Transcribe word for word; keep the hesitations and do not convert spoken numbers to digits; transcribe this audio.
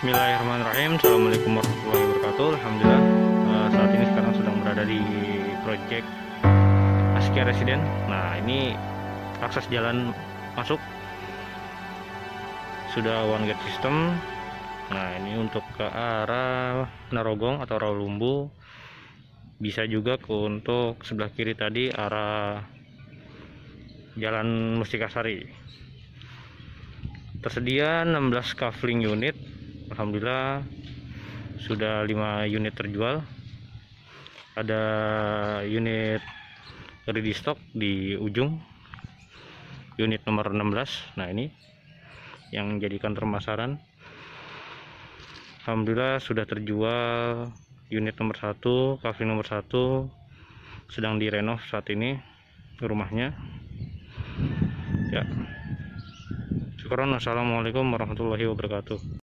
Bismillahirrahmanirrahim. Assalamualaikum warahmatullahi wabarakatuh. Alhamdulillah, uh, saat ini sekarang sedang berada di proyek Askia Residen. Nah, ini akses jalan masuk sudah one gate system. Nah, ini untuk ke arah Narogong atau Rawalumbu, bisa juga ke untuk sebelah kiri tadi arah Jalan Mustikasari. Tersedia enam belas kafling unit. Alhamdulillah sudah lima unit terjual. Ada unit ready stock di ujung, unit nomor enam belas. Nah, ini yang jadikan pemasaran. Alhamdulillah sudah terjual unit nomor satu, kafling nomor satu, sedang direnov saat ini rumahnya ya. Syukron. Assalamualaikum warahmatullahi wabarakatuh.